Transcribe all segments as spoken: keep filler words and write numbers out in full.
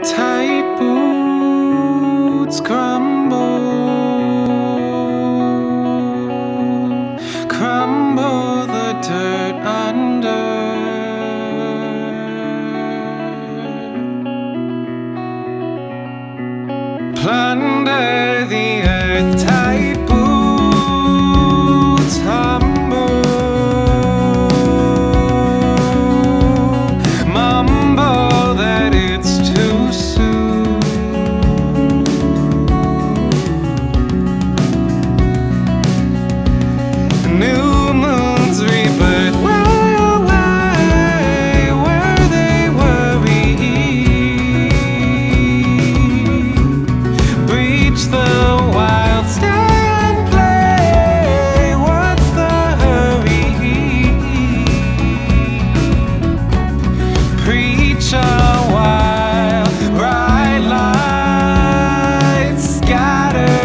Tight boots crumble, crumble the dirt under. Plunder the earth, tight boots humble, mumble that it's too soon. New moons rebirth, where away, where they worry. Breach the wild, stay and play. What's the hurry? Preach a while, bright lights scatter,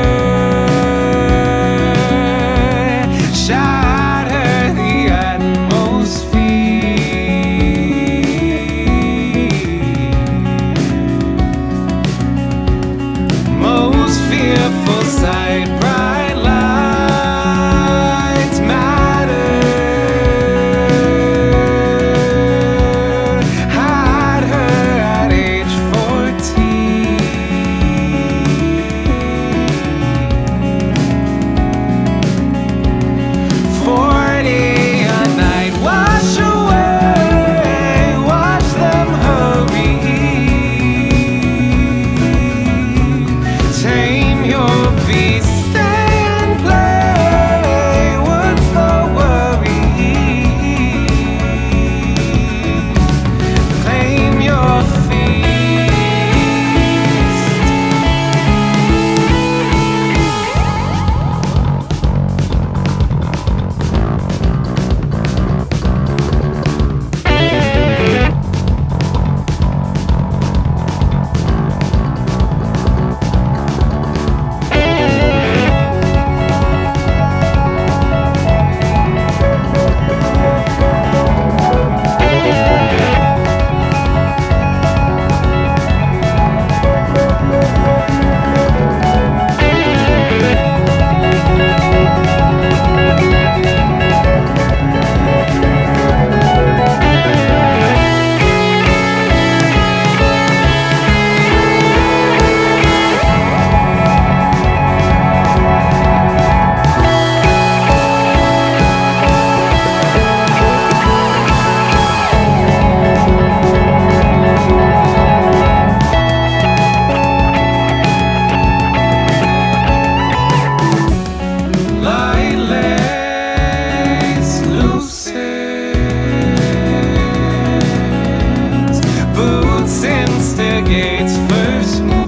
shatter the atmosphere. Most fearful sight, bright lights matter. Had her at age fourteen. Forty a night, wash away, watch them hurry. Tame your beast, stay and play. What's the worry? Claim your feast. Light lace loosens, boots instigates first move.